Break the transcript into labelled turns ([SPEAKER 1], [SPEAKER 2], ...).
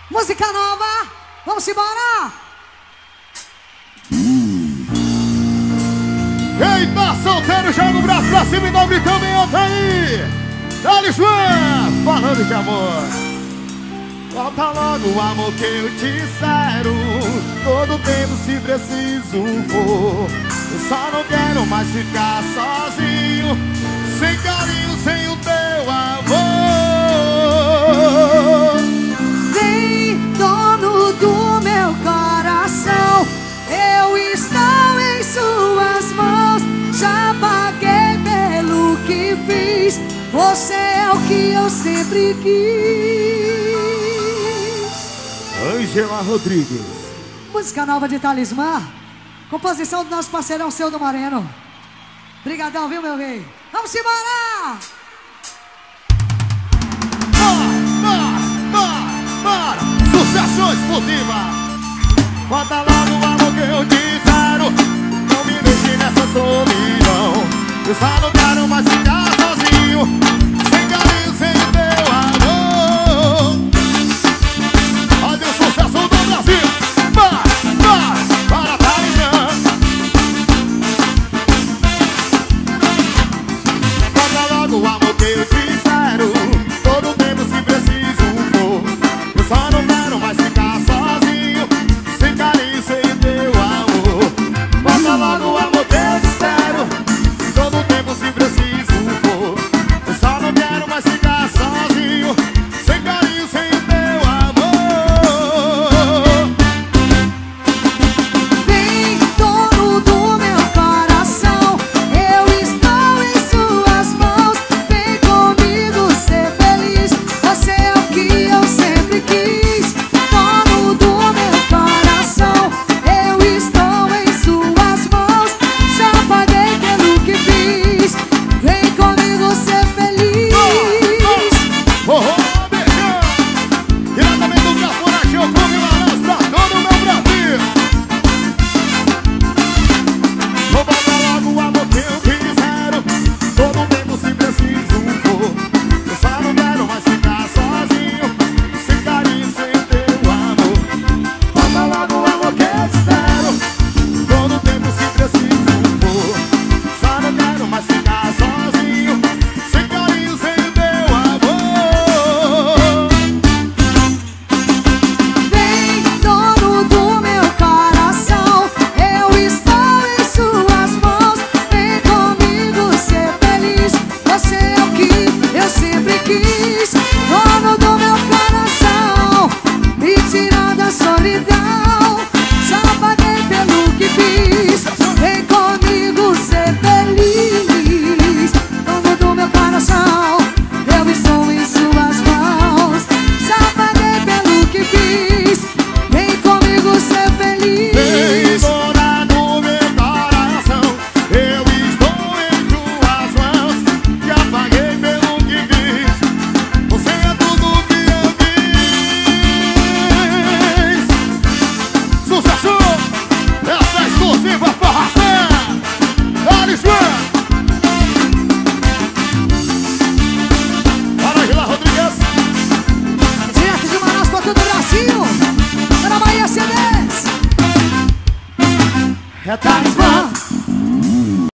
[SPEAKER 1] Música nova, vamos embora!
[SPEAKER 2] Quem tá solteiro, joga o braço pra cima e não me caminhão, tá aí! Dale, João, falando de amor. Volta logo o amor que eu te espero. Todo tempo se preciso for. Eu só não quero mais ficar sozinho, sem carinho, sem o teu amor.
[SPEAKER 1] Vem, dono do meu coração, eu estou em suas mãos. Já paguei pelo que fiz, você é o que eu sempre quis.
[SPEAKER 2] Ângela Rodrigues.
[SPEAKER 1] Música nova de Talismã, composição do nosso parceirão Seu do Moreno. Brigadão, viu, meu rei? Vamos embora!
[SPEAKER 2] Bora! Sucesso exclusiva! Bota logo o amor que eu te quero. Não me deixe nessa solidão. Eu só não quero mais ficar sozinho, sem carinho, sem o teu amor. Olha o sucesso do Brasil! Para Talismã! Bota logo o amor que eu te quero. Todo tempo se preciso for. Eu só não quero mais ficar sozinho, sem carinho, sem o teu amor. Bota logo o amor que eu te quero. Todo tempo se preciso for. Eu só não quero mais ficar sozinho, sem carinho, sem o teu amor.
[SPEAKER 1] Vem, dono do meu coração, eu estou em suas mãos. Vem comigo ser feliz, você é o que eu sempre quis. Dono do meu coração, eu estou em suas mãos. Já paguei pelo que fiz, vem comigo ser feliz.
[SPEAKER 2] Beijão! Diretamente do Cafonagem, o Clube Maranhão, pra todo o meu Brasil. Vou botar logo o amor que eu quero. Todo tempo se preciso for. Eu só não quero mais ficar sozinho, sem carinho, sem o teu amor. Bota logo o amor que eu quero. Todo tempo se preciso for. Só não quero mais ficar sozinho, sem carinho, sem o teu amor.
[SPEAKER 1] Vem, dono do meu coração, eu estou em suas mãos. Vem comigo ser feliz, você é o que eu sempre quis. Dono do meu coração, me tira da solidão.